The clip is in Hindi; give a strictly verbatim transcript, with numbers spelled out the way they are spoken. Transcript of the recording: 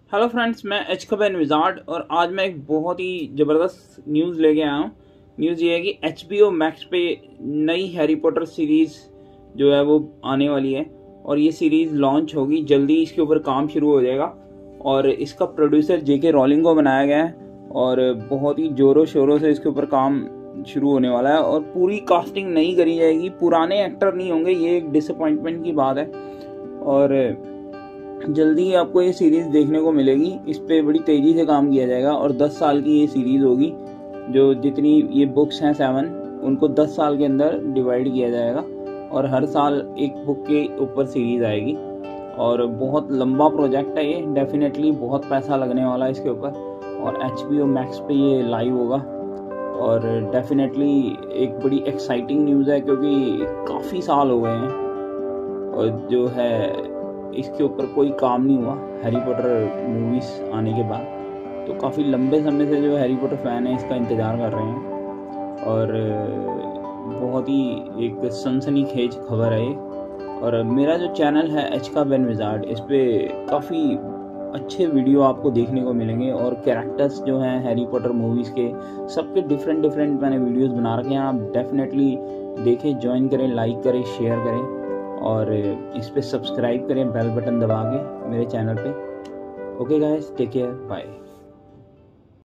हेलो फ्रेंड्स, मैं एच खबर विजार्ड और आज मैं एक बहुत ही ज़बरदस्त न्यूज़ लेके आया हूँ। न्यूज़ ये है कि एच बी ओ मैक्स पे नई हैरी पॉटर सीरीज़ जो है वो आने वाली है और ये सीरीज़ लॉन्च होगी जल्दी। इसके ऊपर काम शुरू हो जाएगा और इसका प्रोड्यूसर जे के रॉलिंग को बनाया गया है और बहुत ही ज़ोरों शोरों से इसके ऊपर काम शुरू होने वाला है और पूरी कास्टिंग नई करी जाएगी। पुराने एक्टर नहीं होंगे, ये एक डिसअपॉइंटमेंट की बात है और जल्दी ही आपको ये सीरीज़ देखने को मिलेगी। इस पे बड़ी तेज़ी से काम किया जाएगा और दस साल की ये सीरीज़ होगी। जो जितनी ये बुक्स हैं सेवन, उनको दस साल के अंदर डिवाइड किया जाएगा और हर साल एक बुक के ऊपर सीरीज़ आएगी और बहुत लंबा प्रोजेक्ट है ये। डेफिनेटली बहुत पैसा लगने वाला है इसके ऊपर और एच बी ओ मैक्स पे ये लाइव होगा और डेफिनेटली एक बड़ी एक्साइटिंग न्यूज़ है क्योंकि काफ़ी साल हो गए हैं और जो है इसके ऊपर कोई काम नहीं हुआ हैरी पॉटर मूवीज़ आने के बाद। तो काफ़ी लंबे समय से जो हैरी पॉटर फ़ैन है इसका इंतज़ार कर रहे हैं और बहुत ही एक सनसनीखेज खबर है ये। और मेरा जो चैनल है एच का बेन विजार्ड, इस पर काफ़ी अच्छे वीडियो आपको देखने को मिलेंगे और कैरेक्टर्स जो हैं हैरी पॉटर मूवीज़ के सबके डिफरेंट डिफरेंट मैंने वीडियोस बना रखे हैं। आप डेफिनेटली देखें, ज्वाइन करें, लाइक करें, शेयर करें और इस पे सब्सक्राइब करें बेल बटन दबा के मेरे चैनल पे। Okay guys, take care, bye.